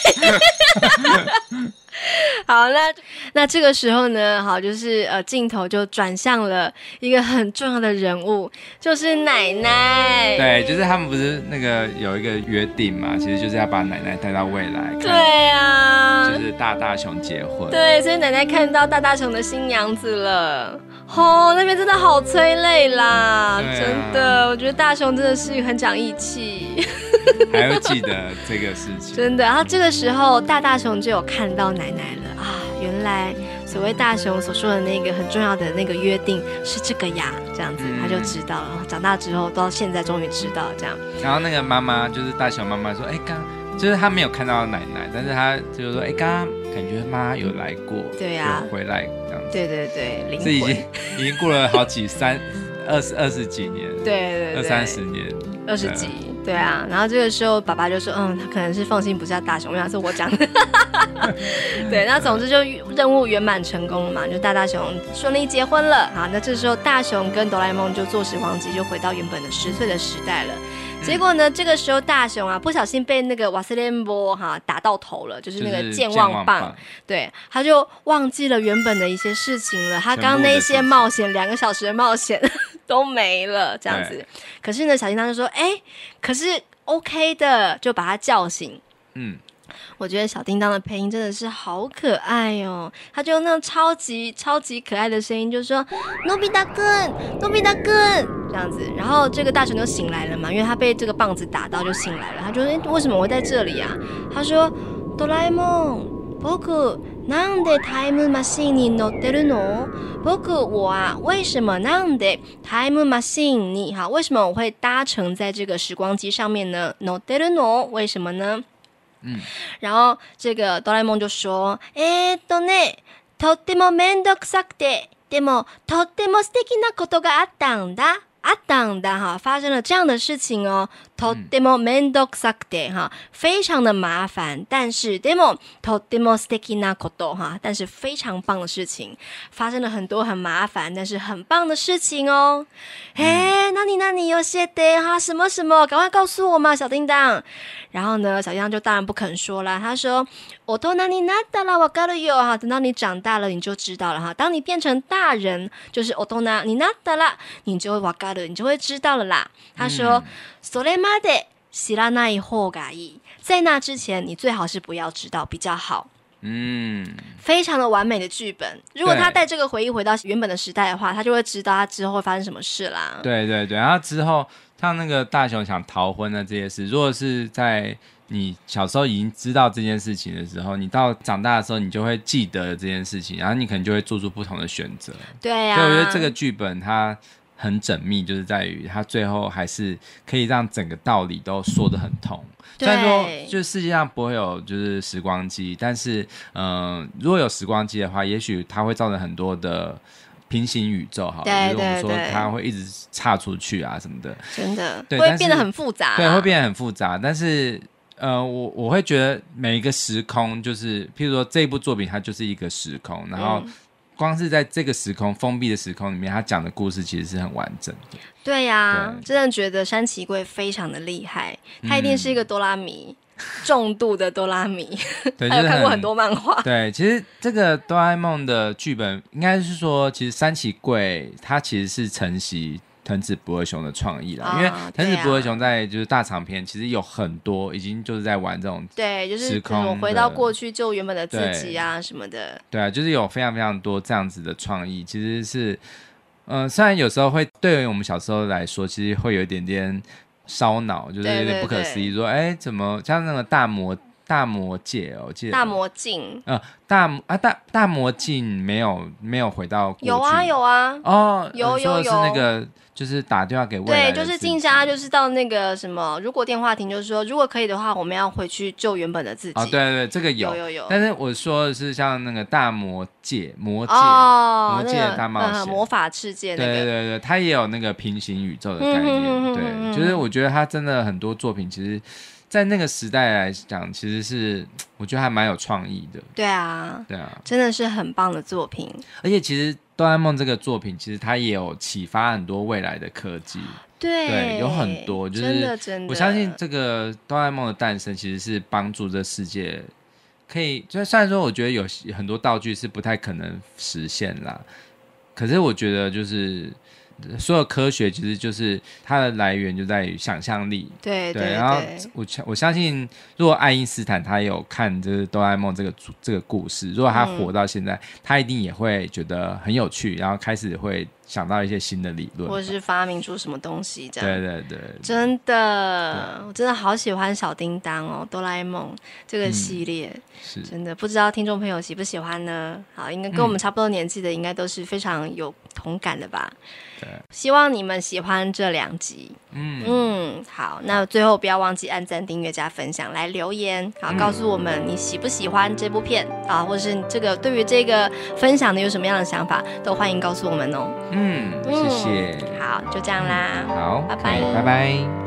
好，那这个时候呢，好，就是镜头就转向了一个很重要的人物，就是奶奶。 对，就是他们不是那个有一个约定嘛，其实就是要把奶奶带到未来。 对啊， 就是大雄结婚。 对，所以奶奶看到大雄的新娘子了。那边真的好催泪啦，真的，我觉得大雄真的是很讲义气。 还会记得这个事情， 真的。然后这个时候大雄就有看到奶奶了啊，原来所谓大雄所说的那个很重要的那个约定是这个呀，这样子他就知道了。长大之后到现在终于知道这样。 然后那个妈妈就是大雄妈妈说，就是他没有看到奶奶，但是他就说，刚刚感觉妈有来过， 对啊， 有回来这样子。 对，灵魂。 这已经过了好几二十几年， 对 20-30年 ，20几。对啊，然后这个时候爸爸就说，他可能是放心不下大雄，因为他是我讲的。对，那总之就任务圆满成功了嘛，就大雄顺利结婚了。好，那这时候大雄跟哆啦 A 梦就坐时光机，就回到原本的10岁的时代了。结果呢，这个时候大雄啊，不小心被那个瓦斯连波打到头了，就是那个健忘棒，对，他就忘记了原本的一些事情了。他刚刚那些冒险2个小时的冒险都没了，这样子。可是呢，小叮当就说：“可是 OK 的，就把他叫醒。”我觉得小叮当的配音真的是好可爱哦，他就用那种超级超级可爱的声音，就说诺比达君，诺比达君这样子。然后这个大雄就醒来了嘛，因为他被这个棒子打到就醒来了。他就说为什么我会在这里啊？他说哆啦 A 梦，僕なんでタイムマシンに乗ってるの？我啊，为什么なんでタイムマシンに为什么我会搭乘在这个时光机上面呢？乗ってるの？为什么呢？然后这个哆啦 A 梦就说とってもめんどくさくてでもとっても素敵なことがあったんだ发生了这样的事情哦，とってもめんどくさくて非常的麻烦，但是でもとっても素敵なこと但是非常棒的事情，发生了很多很麻烦但是很棒的事情哦。那你有些的什么什么，赶快告诉我嘛，小叮当。然后呢，小叮当就当然不肯说啦，他说大人になったらわかるよ等到你长大了你就知道了当你变成大人，就是大人になったら你就会わかる，你就会知道了啦。他说それまで知らない方がいい，在那之前你最好是不要知道比较好。非常的完美的剧本。如果他带这个回忆回到原本的时代的话，他就会知道他之后会发生什么事啦。 对，然后之后像那个大雄想逃婚的这些事，如果是在你小时候已经知道这件事情的时候，你到长大的时候你就会记得这件事情，然后你可能就会做出不同的选择。 对啊， 所以我觉得这个剧本它很缜密，就是在于它最后还是可以让整个道理都说得很通。虽然说就世界上不会有就是时光机，但是如果有时光机的话，也许它会造成很多的平行宇宙，好， 对， 就是我们说它会一直岔出去啊什么的， 真的会变得很复杂。 对，会变得很复杂。但是我会觉得每一个时空，就是譬如说这一部作品它就是一个时空，然后光是在这个时空封闭的时空里面，他讲的故事其实是很完整的。 对呀，真的觉得山崎贵非常的厉害，他一定是一个哆啦迷，重度的哆啦迷，他有看过很多漫画。 对，其实这个哆啦 A 梦的剧本应该是说，其实山崎贵他其实是承袭藤子不二雄的创意啦，因为藤子不二雄在就是大长篇其实有很多已经就是在玩这种对，就是我回到过去救原本的自己啊什么的。对啊， 就是有非常非常多这样子的创意，其实是虽然有时候会对于我们小时候来说，其实会有一点点烧脑，就是有点不可思议，说怎么像那个大魔大魔界哦，我记得大魔镜， 大魔镜没有回到过去， 有啊哦， 有是那个就是打电话给未来的对，就是静莎就是到那个什么如果电话亭，就是说如果可以的话，我们要回去救原本的自己。 哦，对，这个有，但是我说的是像那个大魔界魔界的大冒险魔法世界那个， 对，它也有那个平行宇宙的概念，对，就是我觉得它真的很多作品其实在那个时代来讲，其实是我觉得还蛮有创意的。 对啊，真的是很棒的作品。 而且其实哆啦 A 梦这个作品，其实它也有启发很多未来的科技。对，有很多，就是真的， 我相信这个哆啦 A 梦的诞生，其实是帮助这世界可以，就虽然说我觉得有很多道具是不太可能实现啦，可是我觉得就是所有科学其实就是它的来源就在于想象力。 对， 然后我相信，如果爱因斯坦他有看就是哆啦 A 梦这个故事，如果他活到现在，他一定也会觉得很有趣，然后开始会想到一些新的理论， 或者是发明出什么东西这样。 对， 真的，我真的好喜欢小叮当哦，哆啦 A 梦这个系列， 是真的不知道听众朋友喜不喜欢呢？好，应该跟我们差不多年纪的，应该都是非常有同感的吧。 对， 希望你们喜欢这2集。好，那最后不要忘记按赞、订阅、加分享，来留言，好，告诉我们你喜不喜欢这部片啊，或者是这个对于这个分享的有什么样的想法，都欢迎告诉我们哦。 谢谢。 好，就这样啦。 好， 拜拜， 拜拜。